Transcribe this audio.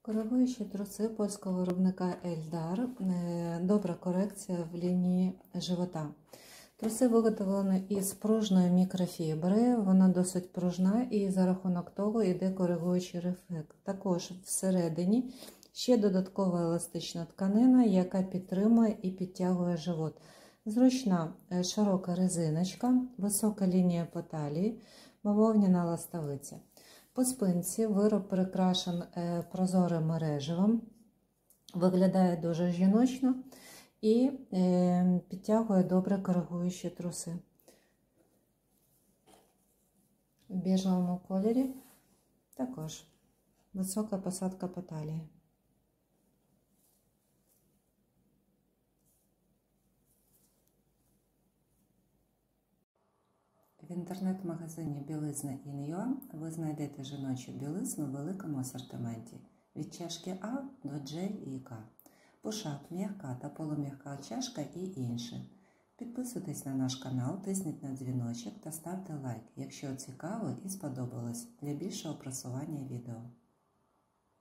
Коригуючі труси польського виробника Ельдар. Добра корекція в лінії живота. Труси виготовлені із пружної мікрофібри, вона досить пружна і за рахунок того йде коригуючий ефект. Також всередині ще додаткова еластична тканина, яка підтримує і підтягує живот. Зручна широка резиночка, висока лінія по талії, бавовняна ластовиця. По спинці вироб прикрашен прозорим мережевом, виглядає дуже жіночно і підтягує добре коригуючі труси. В біжевому кольорі також висока посадка по талії. В інтернет-магазині Білизна.in.ua ви знайдете жіночу білизну в великому асортименті від чашки А до J і К. Пушак, м'яка та полум'яка чашка і інше. Підписуйтесь на наш канал, тисніть на дзвіночок та ставте лайк, якщо цікаво і сподобалось, для більшого просування відео.